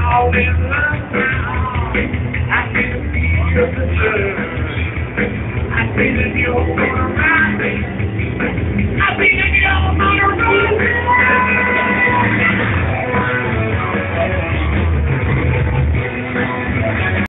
all in love now. I can feel the turn. I see that you're gonna